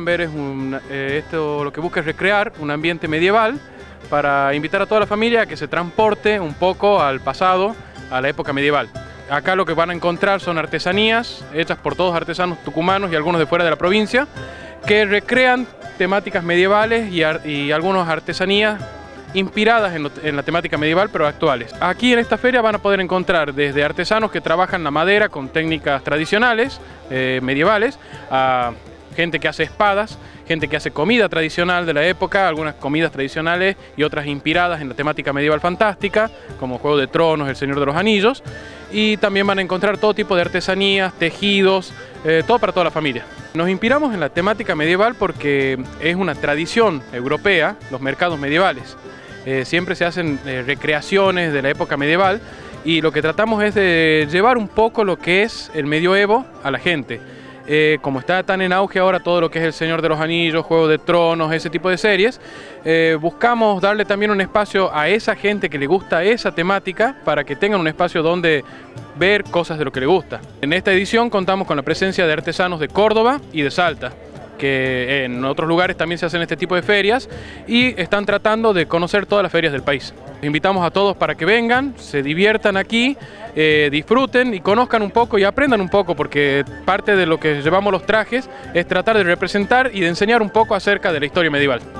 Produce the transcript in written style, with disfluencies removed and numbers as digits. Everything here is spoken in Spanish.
puedan ver es esto lo que busca es recrear un ambiente medieval para invitar a toda la familia a que se transporte un poco al pasado, a la época medieval. Acá lo que van a encontrar son artesanías hechas por todos artesanos tucumanos y algunos de fuera de la provincia que recrean temáticas medievales y algunas artesanías inspiradas en la temática medieval pero actuales. Aquí en esta feria van a poder encontrar desde artesanos que trabajan la madera con técnicas tradicionales, medievales, a gente que hace espadas, gente que hace comida tradicional de la época, algunas comidas tradicionales y otras inspiradas en la temática medieval fantástica, como Juego de Tronos, El Señor de los Anillos, y también van a encontrar todo tipo de artesanías, tejidos, todo para toda la familia. Nos inspiramos en la temática medieval porque es una tradición europea, los mercados medievales. Siempre se hacen recreaciones de la época medieval y lo que tratamos es de llevar un poco lo que es el medioevo a la gente. Como está tan en auge ahora todo lo que es El Señor de los Anillos, Juego de Tronos, ese tipo de series, buscamos darle también un espacio a esa gente que le gusta esa temática para que tengan un espacio donde ver cosas de lo que le gusta. En esta edición contamos con la presencia de artesanos de Córdoba y de Salta, que en otros lugares también se hacen este tipo de ferias y están tratando de conocer todas las ferias del país. Los invitamos a todos para que vengan, se diviertan aquí, disfruten y conozcan un poco y aprendan un poco, porque parte de lo que llevamos los trajes es tratar de representar y de enseñar un poco acerca de la historia medieval.